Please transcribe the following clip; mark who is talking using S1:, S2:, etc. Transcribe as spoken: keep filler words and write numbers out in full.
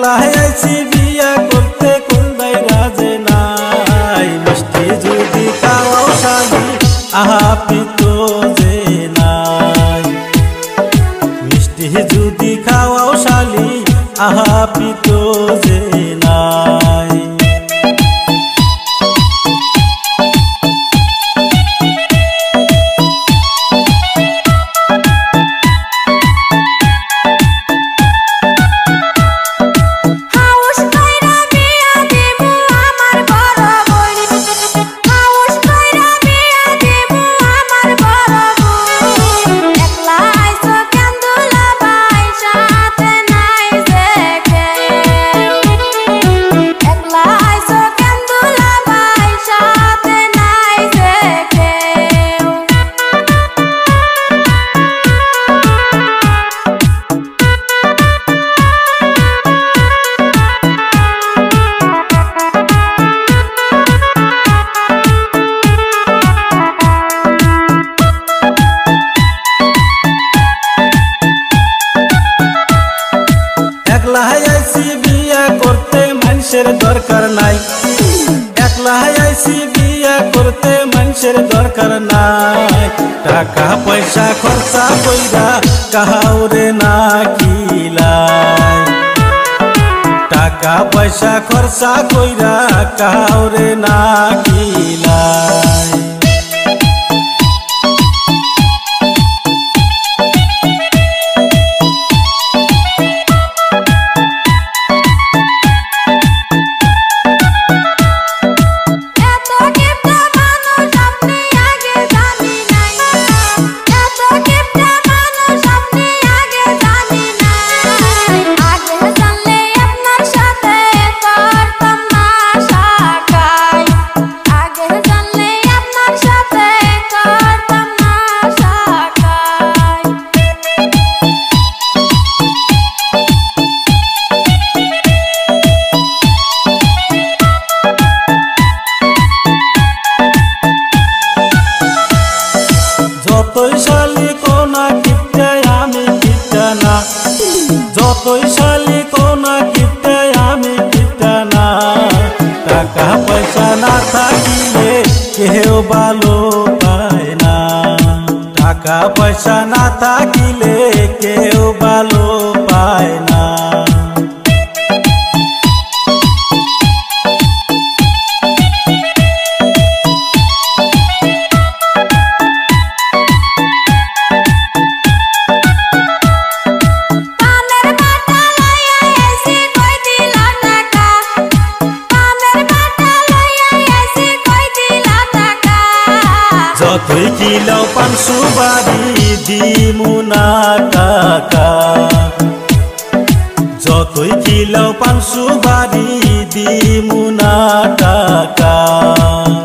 S1: একলা আইছি বিয়া করতে কোনদাই রাজে নাই মিষ্টি যদি খাওয়াও শালি আহা পিতো যে নাই মিষ্টি যদি খাওয়াও শালি আহা পিতো যে নাই दरकार नाई एकला आईसी बिया करते मानुषेर दरकार नाई टाका पैसा खर्चा कइरा काहाउरे ना किलाई टाका पैसा खर्चा कइरा काहाउरे ना किलाई शाली कोना किप्टे आमी किप्टाना जतई शाली कोना किप्टे आमी किप्टाना टाका पैसा ना थाकिले केउ भालो पाय ना टाका पैसा ना थाकिले केउ भालो पाय ना जतई किलाও पान सुबारी दिमुना टाका जतई किलाও पान सुबारी दिमुना टाका।